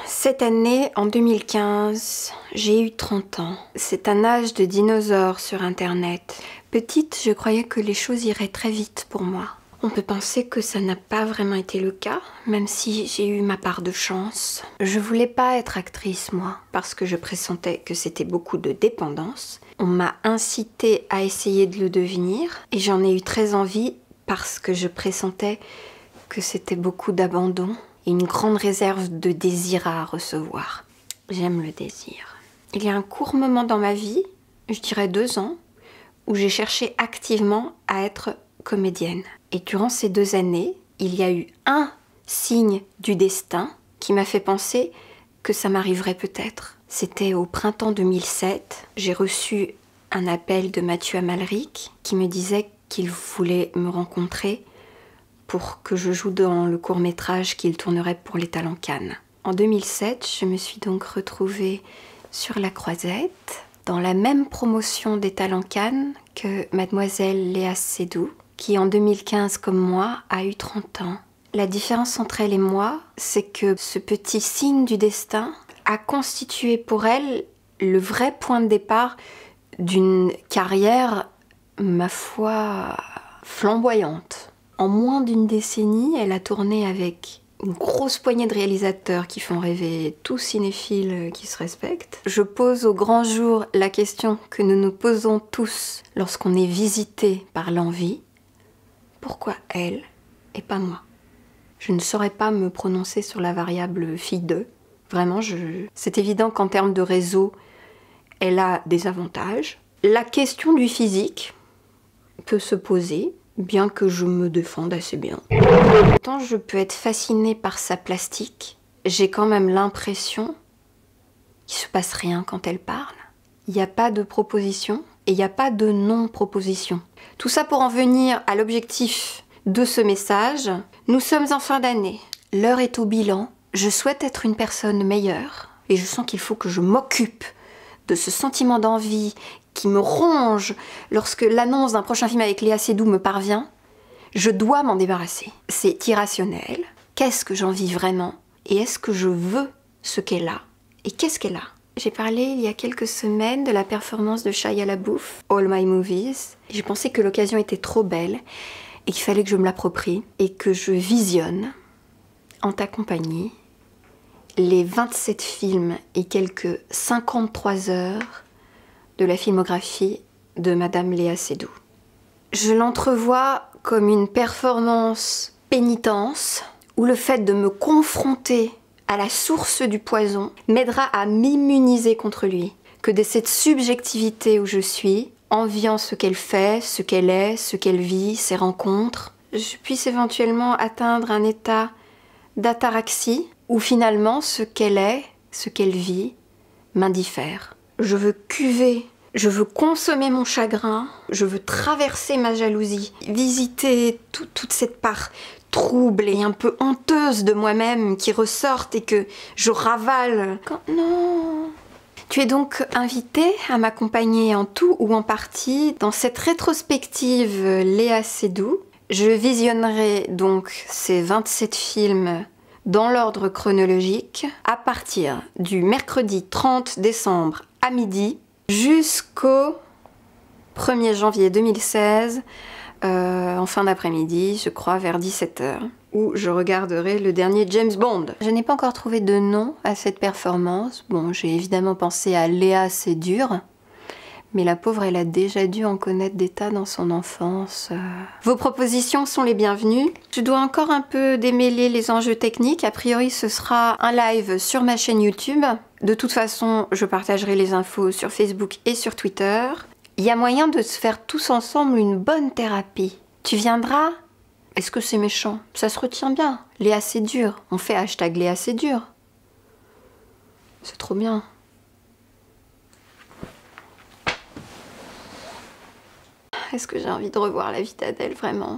Cette année, en 2015, j'ai eu 30 ans. C'est un âge de dinosaure sur Internet. Petite, je croyais que les choses iraient très vite pour moi. On peut penser que ça n'a pas vraiment été le cas, même si j'ai eu ma part de chance. Je voulais pas être actrice, moi, parce que je pressentais que c'était beaucoup de dépendance. On m'a incité à essayer de le devenir, et j'en ai eu très envie parce que je pressentais que c'était beaucoup d'abandon et une grande réserve de désir à recevoir. J'aime le désir. Il y a un court moment dans ma vie, je dirais 2 ans, où j'ai cherché activement à être comédienne. Et durant ces 2 années, il y a eu un signe du destin qui m'a fait penser que ça m'arriverait peut-être. C'était au printemps 2007. J'ai reçu un appel de Mathieu Amalric qui me disait qu'il voulait me rencontrer pour que je joue dans le court-métrage qu'il tournerait pour les Talents Cannes. En 2007, je me suis donc retrouvée sur la Croisette, dans la même promotion des Talents Cannes que mademoiselle Léa Seydoux, qui en 2015, comme moi, a eu 30 ans. La différence entre elle et moi, c'est que ce petit signe du destin a constitué pour elle le vrai point de départ d'une carrière, ma foi, flamboyante. En moins d'une décennie, elle a tourné avec une grosse poignée de réalisateurs qui font rêver tout cinéphile qui se respecte. Je pose au grand jour la question que nous nous posons tous lorsqu'on est visité par l'envie. Pourquoi elle et pas moi? Je ne saurais pas me prononcer sur la variable fille d'eux. Vraiment, c'est évident qu'en termes de réseau, elle a des avantages. La question du physique peut se poser, bien que je me défende assez bien. Autant je peux être fascinée par sa plastique, j'ai quand même l'impression qu'il se passe rien quand elle parle. Il n'y a pas de proposition et il n'y a pas de non-proposition. Tout ça pour en venir à l'objectif de ce message. Nous sommes en fin d'année. L'heure est au bilan. Je souhaite être une personne meilleure et je sens qu'il faut que je m'occupe de ce sentiment d'envie qui me ronge lorsque l'annonce d'un prochain film avec Léa Seydoux me parvient. Je dois m'en débarrasser. C'est irrationnel. Qu'est-ce que j'envie vraiment? Et est-ce que je veux ce qu'elle a? Et qu'est-ce qu'elle a? J'ai parlé il y a quelques semaines de la performance de Shia LaBeouf, All My Movies. J'ai pensé que l'occasion était trop belle et qu'il fallait que je me l'approprie et que je visionne, en ta compagnie, les 27 films et quelques 53 heures de la filmographie de Madame Léa Seydoux. Je l'entrevois comme une performance pénitence où le fait de me confronter à la source du poison m'aidera à m'immuniser contre lui. Que de cette subjectivité où je suis, enviant ce qu'elle fait, ce qu'elle est, ce qu'elle vit, ses rencontres, je puisse éventuellement atteindre un état d'ataraxie où finalement ce qu'elle est, ce qu'elle vit, m'indiffère. Je veux cuver, je veux consommer mon chagrin, je veux traverser ma jalousie, visiter toute cette part trouble et un peu honteuse de moi-même qui ressortent et que je ravale. Non. Tu es donc invité à m'accompagner en tout ou en partie dans cette rétrospective Léa Seydoux. Je visionnerai donc ces 27 films dans l'ordre chronologique à partir du mercredi 30 décembre à midi jusqu'au 1er janvier 2016 en fin d'après-midi, je crois vers 17h, où je regarderai le dernier James Bond. Je n'ai pas encore trouvé de nom à cette performance. Bon, j'ai évidemment pensé à Léa Seydoux, mais la pauvre, elle a déjà dû en connaître des tas dans son enfance. Vos propositions sont les bienvenues. Je dois encore un peu démêler les enjeux techniques. A priori, ce sera un live sur ma chaîne YouTube. De toute façon, je partagerai les infos sur Facebook et sur Twitter. Il y a moyen de se faire tous ensemble une bonne thérapie. Tu viendras? Est-ce que c'est méchant? Ça se retient bien. Léa Seydoux. On fait hashtag Léa Seydoux. C'est trop bien. Est-ce que j'ai envie de revoir la vie d'Adèle, vraiment?